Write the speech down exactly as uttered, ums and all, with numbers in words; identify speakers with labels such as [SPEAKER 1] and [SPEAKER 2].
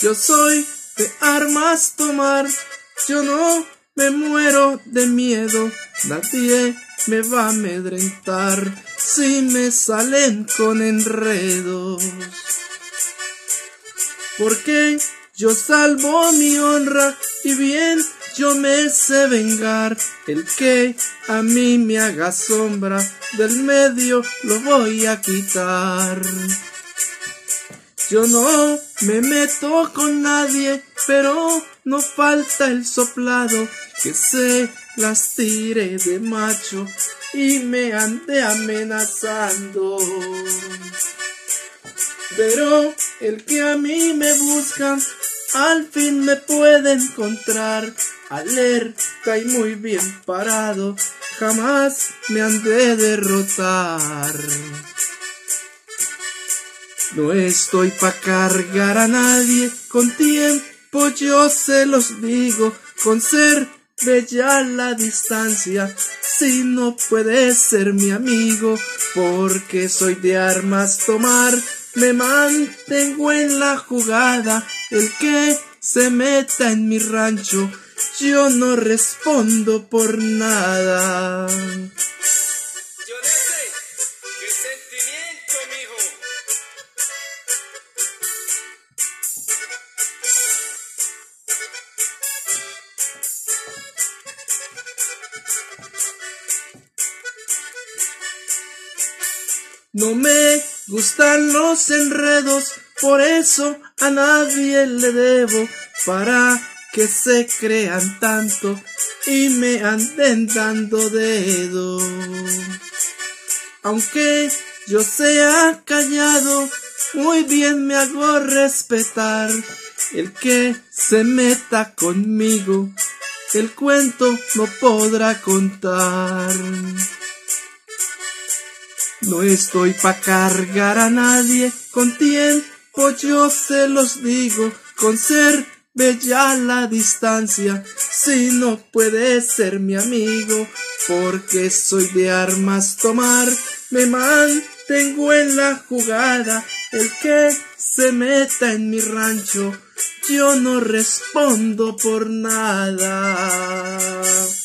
[SPEAKER 1] yo soy de armas tomar, yo no me muero de miedo, nadie me va a amedrentar si me salen con enredos. Porque yo salvo mi honra y bien yo me sé vengar. El que a mí me haga sombra del medio lo voy a quitar. Yo no me meto con nadie, pero no falta el soplado que se las tire de macho y me ande amenazando. Pero el que a mí me busca, al fin me puede encontrar, alerta y muy bien parado, jamás me han de derrotar. No estoy pa' cargar a nadie, con tiempo yo se los digo, conserve ya la distancia, si no puede ser mi amigo, porque soy de armas tomar, me mantengo en la jugada, el que se meta en mi rancho, yo no respondo por nada.
[SPEAKER 2] Yo no sé qué sentimiento, mijo.
[SPEAKER 1] No me gustan los enredos, por eso a nadie le debo, para que se crean tanto y me anden dando dedo. Aunque yo sea callado, muy bien me hago respetar. El que se meta conmigo, el cuento no podrá contar. No estoy pa' cargar a nadie, con tiempo yo se los digo, conserve ya la distancia, si no puede ser mi amigo, porque soy de armas tomar, me mantengo en la jugada, el que se meta en mi rancho, yo no respondo por nada.